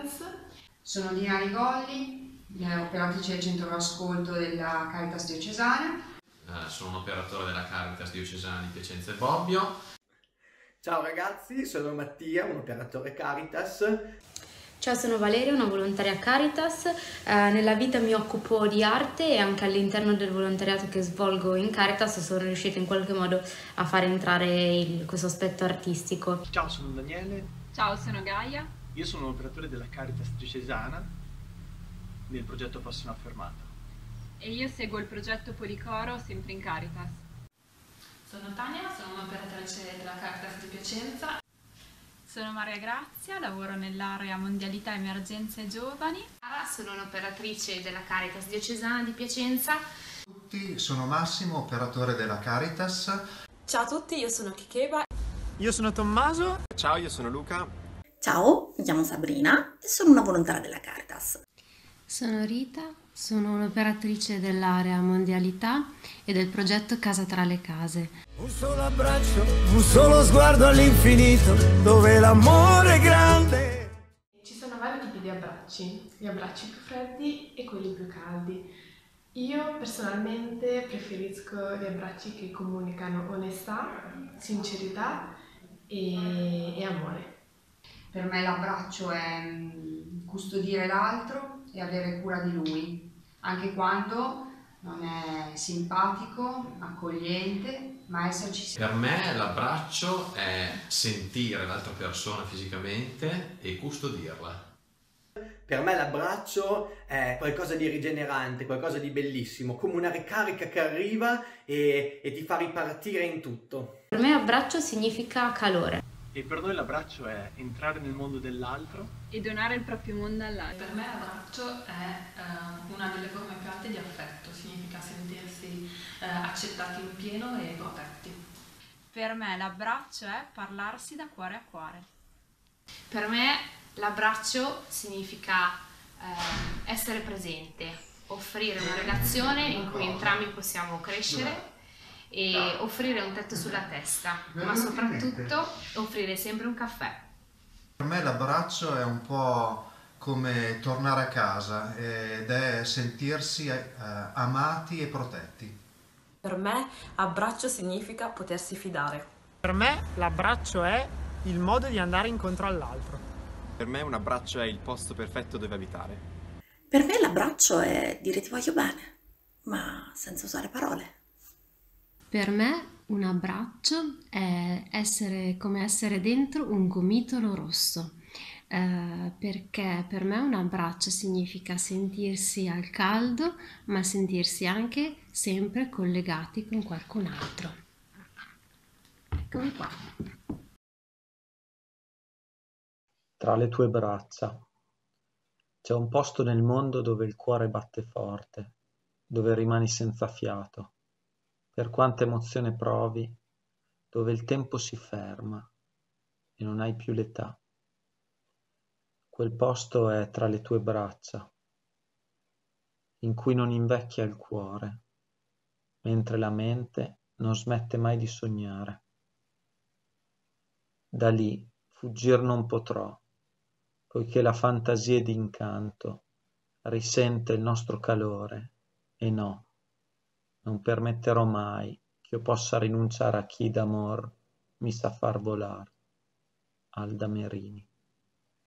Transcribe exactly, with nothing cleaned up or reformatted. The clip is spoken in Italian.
Caritas. Sono Dina Rigolli, eh, operatrice del centro d'ascolto della Caritas diocesana. Eh, sono un operatore della Caritas diocesana di Piacenza e Bobbio. Ciao ragazzi, sono Mattia, un operatore Caritas. Ciao, sono Valeria, una volontaria Caritas. Eh, nella vita mi occupo di arte e anche all'interno del volontariato che svolgo in Caritas sono riuscita in qualche modo a far entrare il, questo aspetto artistico. Ciao, sono Daniele. Ciao, sono Gaia. Io sono un operatore della Caritas diocesana nel progetto Prossima Fermata. E io seguo il progetto Policoro sempre in Caritas. Sono Tania, sono un'operatrice della Caritas di Piacenza. Sono Maria Grazia, lavoro nell'area Mondialità, Emergenze Giovani. Sono un'operatrice della Caritas diocesana di Piacenza. Ciao a tutti, sono Massimo, operatore della Caritas. Ciao a tutti, io sono Kikeba. Io sono Tommaso. Ciao, io sono Luca. Ciao, mi chiamo Sabrina e sono una volontaria della Caritas. Sono Rita, sono un'operatrice dell'area Mondialità e del progetto Casa tra le Case. Un solo abbraccio, un solo sguardo all'infinito, dove l'amore è grande. Ci sono vari tipi di abbracci, gli abbracci più freddi e quelli più caldi. Io personalmente preferisco gli abbracci che comunicano onestà, sincerità e, e amore. Per me l'abbraccio è custodire l'altro e avere cura di lui, anche quando non è simpatico, accogliente, ma esserci. Per me l'abbraccio è sentire l'altra persona fisicamente e custodirla. Per me l'abbraccio è qualcosa di rigenerante, qualcosa di bellissimo, come una ricarica che arriva e, e ti fa ripartire in tutto. Per me abbraccio significa calore. E per noi l'abbraccio è entrare nel mondo dell'altro e donare il proprio mondo all'altro. Per me l'abbraccio è uh, una delle forme più alte di affetto, significa sentirsi uh, accettati in pieno e protetti. Per me l'abbraccio è parlarsi da cuore a cuore. Per me l'abbraccio significa uh, essere presente, offrire una relazione in cui entrambi possiamo crescere e offrire un tetto sulla testa, ma soprattutto offrire sempre un caffè. Per me l'abbraccio è un po' come tornare a casa ed è sentirsi eh, amati e protetti. Per me abbraccio significa potersi fidare. Per me l'abbraccio è il modo di andare incontro all'altro. Per me un abbraccio è il posto perfetto dove abitare. Per me l'abbraccio è dire ti voglio bene, ma senza usare parole. Per me un abbraccio è essere come essere dentro un gomitolo rosso, eh, perché per me un abbraccio significa sentirsi al caldo, ma sentirsi anche sempre collegati con qualcun altro. Eccomi qua. Tra le tue braccia c'è un posto nel mondo dove il cuore batte forte, dove rimani senza fiato. Per quanta emozione provi, dove il tempo si ferma e non hai più l'età. Quel posto è tra le tue braccia, in cui non invecchia il cuore, mentre la mente non smette mai di sognare. Da lì fuggir non potrò, poiché la fantasia d'incanto risente il nostro calore e no. Non permetterò mai che io possa rinunciare a chi d'amor mi sa far volar. Alda Merini.